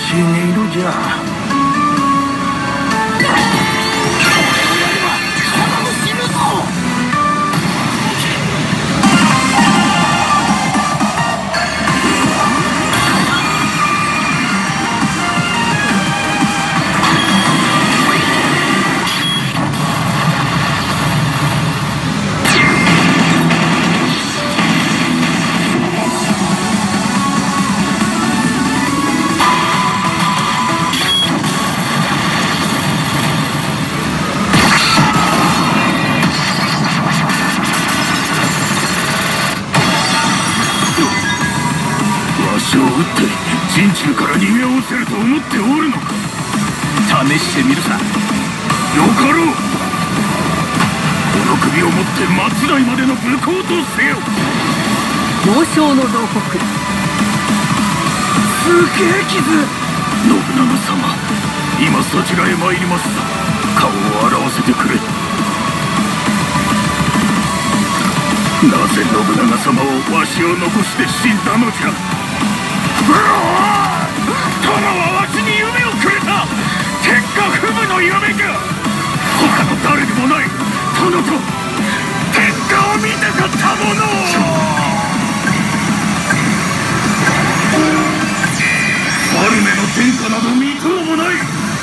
しい音色じゃ。陣中から逃げおせると思っておるのか。試してみるさ。よかろう。この首を持って末代までの武功とせよ。 王将の牢獄。 すげえ傷。信長様、今そちらへ参ります。顔を現せてくれ。なぜ信長様をわしを残して死んだのじゃ。殿はわしに夢をくれた。天下不武の夢か。他の誰でもない殿と天下を見たかった者を。バルネの天下など見とうもない。